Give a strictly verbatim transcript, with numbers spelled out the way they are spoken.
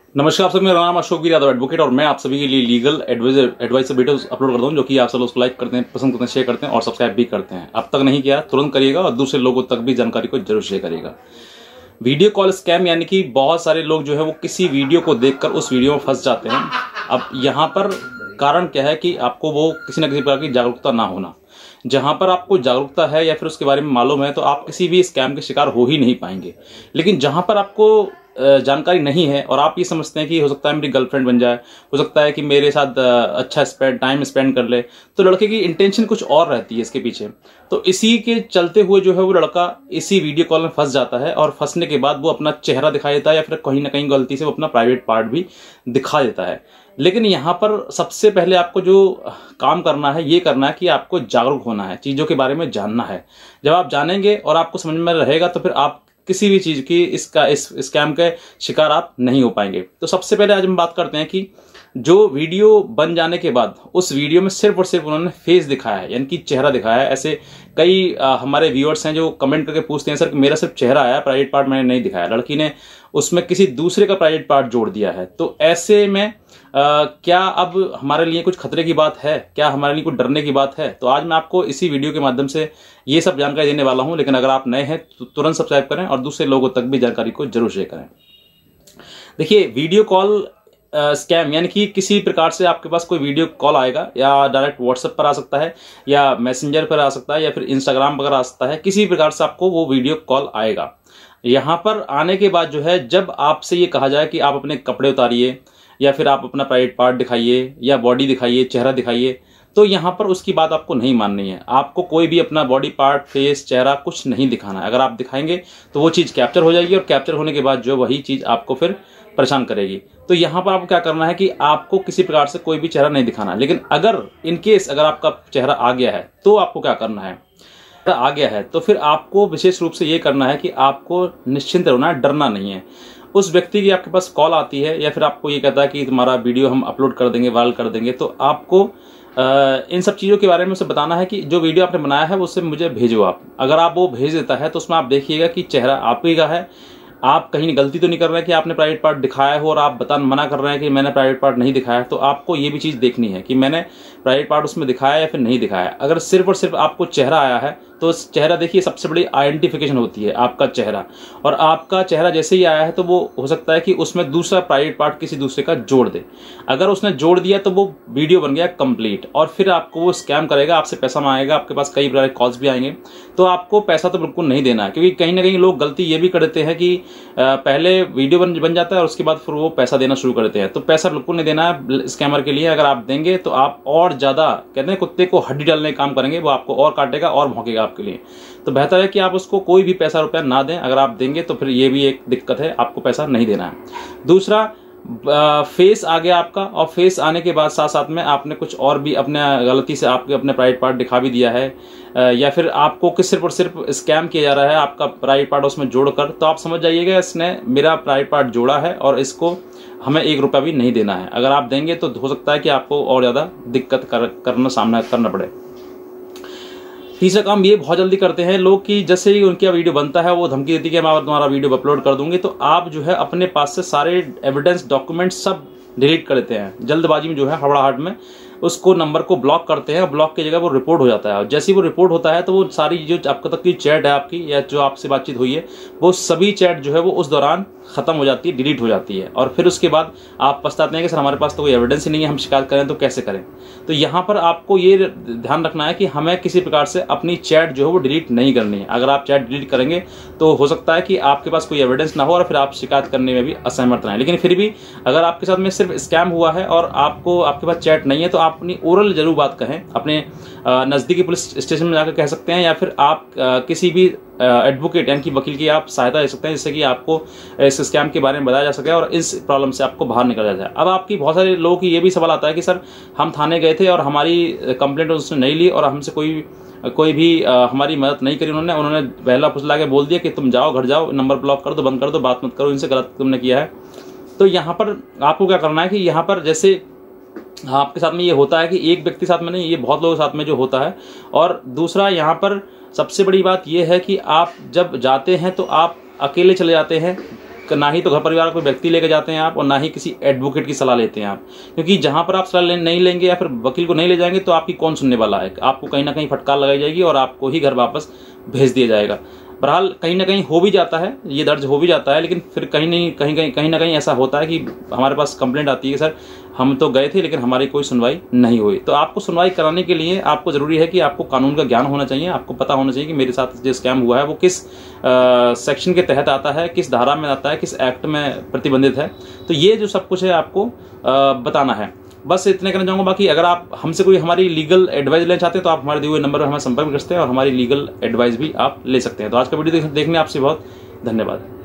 नमस्कार आप सभी, मेरा नाम अशोक गिरी यादव एडवोकेट और मैं आप सभी के लिए legal adviser advice videos upload करता हूं, जो कि आप सब उसको लाइक करते हैं, पसंद करते हैं, शेयर करते हैं और सब्सक्राइब भी करते हैं। अब तक नहीं किया तुरंत करिएगा और दूसरे लोगों तक भी जानकारी को जरूर शेयर करिएगा। वीडियो कॉल स्कैम यानी कि बहुत सारे लोग जो है वो किसी वीडियो को देखकर उस वीडियो में फंस जाते हैं। अब यहाँ पर कारण क्या है कि आपको वो किसी न किसी प्रकार की जागरूकता ना होना। जहां पर आपको जागरूकता है या फिर उसके बारे में मालूम है तो आप किसी भी स्कैम के शिकार हो ही नहीं पाएंगे। लेकिन जहां पर आपको जानकारी नहीं है और आप ये समझते हैं कि हो सकता है मेरी गर्लफ्रेंड बन जाए, हो सकता है कि मेरे साथ अच्छा स्पेंड टाइम स्पेंड कर ले, तो लड़के की इंटेंशन कुछ और रहती है इसके पीछे। तो इसी के चलते हुए जो है वो लड़का इसी वीडियो कॉल में फंस जाता है और फंसने के बाद वो अपना चेहरा दिखा देता है या फिर कहीं ना कहीं गलती से वो अपना प्राइवेट पार्ट भी दिखा देता है। लेकिन यहाँ पर सबसे पहले आपको जो काम करना है ये करना है कि आपको जागरूक होना है, चीज़ों के बारे में जानना है। जब आप जानेंगे और आपको समझ में रहेगा तो फिर आप किसी भी चीज़ की इसका इस स्कैम के शिकार आप नहीं हो पाएंगे। तो सबसे पहले आज हम बात करते हैं कि जो वीडियो बन जाने के बाद उस वीडियो में सिर्फ और सिर्फ उन्होंने फेस दिखाया है, यानी कि चेहरा दिखाया है। ऐसे कई आ, हमारे व्यूअर्स हैं जो कमेंट करके पूछते हैं, सर मेरा सिर्फ चेहरा आया, प्राइवेट पार्ट मैंने नहीं दिखाया। लड़की ने उसमें किसी दूसरे का प्राइवेट पार्ट जोड़ दिया है। तो ऐसे में आ, क्या अब हमारे लिए कुछ खतरे की बात है, क्या हमारे लिए कुछ डरने की बात है? तो आज मैं आपको इसी वीडियो के माध्यम से ये सब जानकारी देने वाला हूं। लेकिन अगर आप नए हैं तो तुरंत सब्सक्राइब करें और दूसरे लोगों तक भी जानकारी को जरूर शेयर करें। देखिए, वीडियो कॉल स्कैम यानी कि किसी प्रकार से आपके पास कोई वीडियो कॉल आएगा, या डायरेक्ट व्हाट्सएप पर आ सकता है, या मैसेंजर पर आ सकता है, या फिर इंस्टाग्राम पर आ सकता है। किसी प्रकार से आपको वो वीडियो कॉल आएगा। यहाँ पर आने के बाद जो है, जब आपसे ये कहा जाए कि आप अपने कपड़े उतारिए या फिर आप अपना प्राइवेट पार्ट दिखाइए या बॉडी दिखाइए, चेहरा दिखाइए, तो यहाँ पर उसकी बात आपको नहीं माननी है। आपको कोई भी अपना बॉडी पार्ट, फेस, चेहरा कुछ नहीं दिखाना है। अगर आप दिखाएंगे तो वो चीज़ कैप्चर हो जाएगी और कैप्चर होने के बाद जो वही चीज़ आपको फिर परेशान करेगी। तो यहाँ पर आपको क्या करना है कि आपको किसी प्रकार से कोई भी चेहरा नहीं दिखाना। लेकिन अगर इन केस अगर आपका चेहरा आ गया है तो आपको क्या करना है, आ गया है तो फिर आपको विशेष रूप से ये करना है कि आपको निश्चिंत रहना है, डरना नहीं है। उस व्यक्ति की आपके पास कॉल आती है या फिर आपको ये कहता है कि तुम्हारा वीडियो हम अपलोड कर देंगे, वायरल कर देंगे, तो आपको आ, इन सब चीज़ों के बारे में उसे बताना है कि जो वीडियो आपने बनाया है उससे मुझे भेजो आप। अगर आप वो भेज देता है तो उसमें आप देखिएगा कि चेहरा आप ही का है। आप कहीं गलती तो नहीं कर रहे हैं कि आपने प्राइवेट पार्ट दिखाया हो और आप बता मना कर रहे हैं कि मैंने प्राइवेट पार्ट नहीं दिखाया। तो आपको ये भी चीज़ देखनी है कि मैंने प्राइवेट पार्ट उसमें दिखाया या फिर नहीं दिखाया। अगर सिर्फ और सिर्फ आपको चेहरा आया है तो चेहरा देखिए सबसे बड़ी आइडेंटिफिकेशन होती है आपका चेहरा, और आपका चेहरा जैसे ही आया है तो वो हो सकता है कि उसमें दूसरा प्राइवेट पार्ट किसी दूसरे का जोड़ दे। अगर उसने जोड़ दिया तो वो वीडियो बन गया कंप्लीट और फिर आपको वो स्कैम करेगा, आपसे पैसा मांगेगा, आपके पास कई प्रकार के कॉल्स भी आएंगे। तो आपको पैसा तो बिल्कुल नहीं देना है, क्योंकि कहीं ना कहीं लोग गलती ये भी कर देते हैं कि पहले वीडियो बन बन जाता है और उसके बाद फिर वो पैसा देना शुरू कर देते हैं। तो पैसा बिल्कुल नहीं देना है स्कैमर के लिए। अगर आप देंगे तो आप और ज्यादा, कहते हैं कुत्ते को हड्डी डालने का काम करेंगे, वो आपको और काटेगा और भौंकेगा आपके लिए। तो बेहतर है कि आप उसको कोई भी पैसा रुपया ना दें। अगर आप देंगे तो फिर ये भी एक दिक्कत है, आपको पैसा नहीं देना है। दूसरा, आ, फेस आ गया आपका, और फेस आने के बाद साथ साथ में आपने कुछ और भी अपने गलती से आपके अपने प्राइवेट पार्ट दिखा भी दिया है, आ, या फिर आपको किस सिर्फ और सिर्फ स्कैम किया जा रहा है आपका प्राइवेट पार्ट उसमें जोड़कर, तो आप समझ जाइएगा इसने मेरा प्राइवेट पार्ट जोड़ा है और इसको हमें एक रुपया भी नहीं देना है। अगर आप देंगे तो हो सकता है कि आपको और ज्यादा दिक्कत कर, करना सामना करना पड़े। तीसरा काम ये बहुत जल्दी करते हैं लोग कि जैसे ही उनका वीडियो बनता है वो धमकी देती है कि मैं तुम्हारा वीडियो अपलोड कर दूंगी, तो आप जो है अपने पास से सारे एविडेंस डॉक्यूमेंट सब डिलीट कर देते हैं जल्दबाजी में, जो है हड़बड़ाहट में उसको नंबर को ब्लॉक करते हैं। ब्लॉक की जगह वो रिपोर्ट हो जाता है, और जैसे ही वो रिपोर्ट होता है तो वो सारी जो आपको तक की चैट है आपकी या जो आपसे बातचीत हुई है वो सभी चैट जो है वो उस दौरान खत्म हो जाती है, डिलीट हो जाती है। और फिर उसके बाद आप पछताते हैं कि सर हमारे पास तो कोई एविडेंस ही नहीं है, हम शिकायत करें तो कैसे करें। तो यहाँ पर आपको ये ध्यान रखना है कि हमें किसी प्रकार से अपनी चैट जो है वो डिलीट नहीं करनी है। अगर आप चैट डिलीट करेंगे तो हो सकता है कि आपके पास कोई एविडेंस ना हो और फिर आप शिकायत करने में भी असमर्थ रहें। लेकिन फिर भी अगर आपके साथ में सिर्फ स्कैम हुआ है और आपको आपके पास चैट नहीं है तो आप अपनी ओरल जरूर बात करें, अपने नजदीकी पुलिस स्टेशन में जाकर कह सकते हैं, या फिर आप किसी भी एडवोकेट यानी कि वकील की आप सहायता ले सकते हैं, जिससे कि आपको इस स्कैम के बारे में बताया जा सके और इस प्रॉब्लम से आपको बाहर निकला जाए। अब आपकी बहुत सारे लोगों की ये भी सवाल आता है कि सर हम थाने गए थे और हमारी कंप्लेंट उसने नहीं ली और हमसे कोई कोई भी आ, हमारी मदद नहीं करी, उन्होंने उन्होंने बहला फुसला के बोल दिया कि तुम जाओ घर जाओ, नंबर ब्लॉक कर दो, बंद कर दो, बात मत करो, इनसे गलत तुमने किया है। तो यहाँ पर आपको क्या करना है कि यहाँ पर जैसे आपके साथ में ये होता है कि एक व्यक्ति साथ में नहीं, ये बहुत लोगों के साथ में जो होता है। और दूसरा यहाँ पर सबसे बड़ी बात ये है कि आप जब जाते हैं तो आप अकेले चले जाते हैं, ना ही तो घर परिवार को व्यक्ति लेके जाते हैं आप, और ना ही किसी एडवोकेट की सलाह लेते हैं आप, क्योंकि जहां पर आप सलाह नहीं लेंगे या फिर वकील को नहीं ले जाएंगे तो आपकी कौन सुनने वाला है। आपको कहीं ना कहीं फटकार लगाई जाएगी और आपको ही घर वापस भेज दिया जाएगा। बहरहाल कहीं ना कहीं हो भी जाता है, ये दर्ज हो भी जाता है, लेकिन फिर कहीं नहीं कहीं कहीं कहीं ना कहीं ऐसा होता है कि हमारे पास कंप्लेंट आती है कि सर हम तो गए थे लेकिन हमारी कोई सुनवाई नहीं हुई। तो आपको सुनवाई कराने के लिए आपको जरूरी है कि आपको कानून का ज्ञान होना चाहिए, आपको पता होना चाहिए कि मेरे साथ जो स्कैम हुआ है वो किस आ, सेक्शन के तहत आता है, किस धारा में आता है, किस एक्ट में प्रतिबंधित है। तो ये जो सब कुछ है आपको आ, बताना है। बस इतने कहना चाहूंगा। बाकी अगर आप हमसे कोई हमारी लीगल एडवाइस लेना चाहते हैं तो आप हमारे दिए हुए नंबर पर हमें संपर्क कर सकते हैं और हमारी लीगल एडवाइस भी आप ले सकते हैं। तो आज का वीडियो देखने आपसे बहुत धन्यवाद।